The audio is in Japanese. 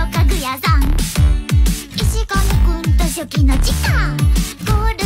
の家具屋さん。石上くんと初期の時間ゴール